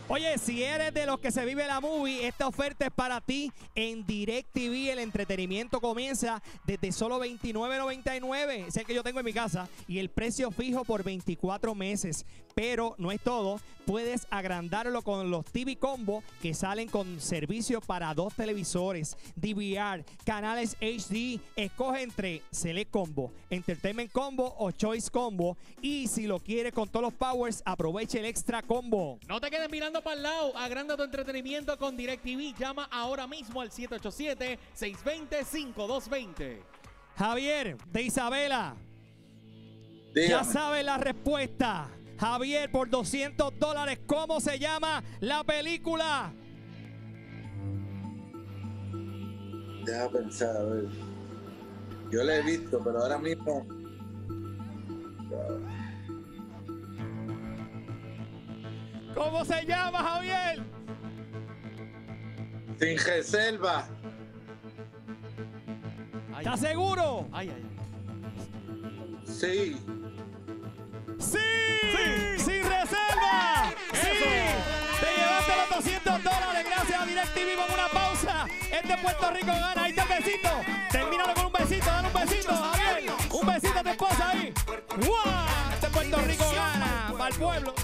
Oye, si eres de los que se vive la movie, esta oferta es para ti. En DirecTV el entretenimiento comienza desde solo $29.99. Es el que yo tengo en mi casa. Y el precio fijo por 24 meses. Pero no es todo. Puedes agrandarlo con los TV Combo que salen con servicio para 2 televisores, DVR, canales HD. Escoge entre Select Combo, Entertainment Combo o Choice Combo. Y si lo quieres con todos los powers, aproveche el Extra Combo. No te quedes mirando para el lado. Agranda tu entretenimiento con DirecTV. Llama ahora mismo al 787-620-5220. Javier de Isabela, Dígame. ya sabes la respuesta. Javier, por $200, ¿cómo se llama la película? Deja pensar, a ver. Yo la he visto, pero ahora mismo. ¿Cómo se llama, Javier? Sin reserva. Ay, ¿Estás seguro? ay, ay. Sí. ¡Sí! ¡Sin reserva! ¡Sí! Te llevaste los $200 gracias a DirecTV. Vamos a una pausa. Este Puerto Rico gana. Ahí está el besito. Termínalo con un besito. Dale un besito, Javier. Un besito a tu esposa ahí. ¡Guau! Este Puerto Rico gana. Para el pueblo.